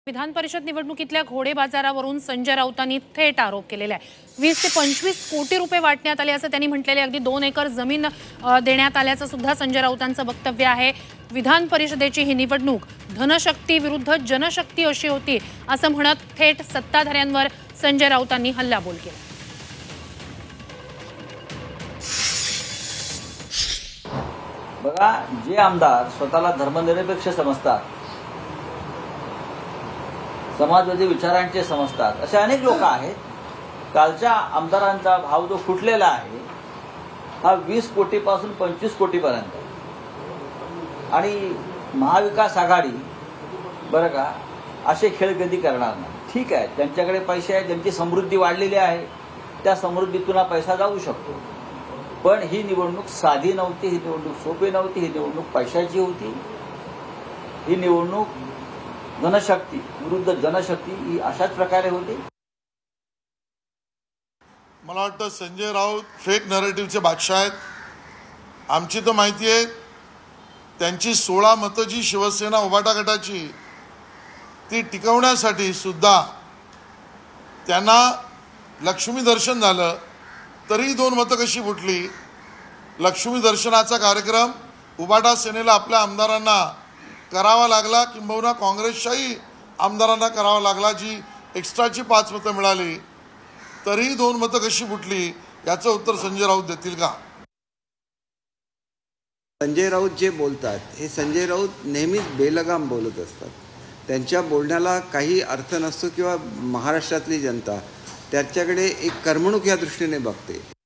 विधान परिषद निवडणुकीतल्या घोडे बाजारावरून संजय राऊतांनी थेट आरोप केलेला आहे। 20 ते 25 कोटी रुपये वाटण्यात आले असं त्यांनी म्हटलेले। अगदी 2 एकर जमीन देण्यात आल्याचं सुद्धा संजय राऊतांचं वक्तव्य आहे। विधान परिषदेची ही निवडणूक धनशक्ती विरुद्ध जनशक्ती अशी होती असं म्हणत थेट सत्ताधाऱ्यांवर संजय राऊतांनी हल्लाबोल केला। बघा, जे आमदार स्वतःला धर्मनिरपेक्ष समजतात, समाजवादी विचारांचे समजतात, असे अनेक लोक आहेत। कालच्या आमदारांचा भाव जो फुटलेला आहे हा 20 कोटीपासून 25 कोटीपर्यंत। आणि महाविकास आघाडी बरं का असे खेळ कधी करणार नाही। ठीक आहे, त्यांच्याकडे पैसे आहेत, त्यांची समृद्धी वाढलेली आहे, त्या समृद्धीतून हा पैसा जाऊ शकतो। पण ही निवडणूक साधी नव्हती, ही निवडणूक सोपी नव्हती, ही निवडणूक पैशाची होती। ही निवडणूक धनशक्ती विरुद्ध जनशक्ती ही अशाच प्रकारे होती। मला वाटतं संजय राऊत फेक नरेटिव्हचे बादशाह आहेत। आमची तर माहिती आहे, त्यांची 16 मतं जी शिवसेना उभाटा गटाची ती टिकवण्यासाठी सुद्धा त्यांना लक्ष्मी दर्शन झालं तरी 2 मतं कशी फुटली। लक्ष्मी दर्शनाचा कार्यक्रम उभाटा सेनेला आपल्या आमदारांना करावा लागला, किंबहुना काँग्रेसच्याही आमदारांना करावा लागला, जी एक्स्ट्राची 5 मतं मिळाली तरी 2 मतं कशी फुटली याचं उत्तर संजय राऊत देतील का? संजय राऊत जे बोलतात हे संजय राऊत नेहमीच बेलगाम बोलत असतात। त्यांच्या बोलण्याला काही अर्थ नसतो किंवा महाराष्ट्रातली जनता त्याच्याकडे एक करमणूक या दृष्टीने बघते।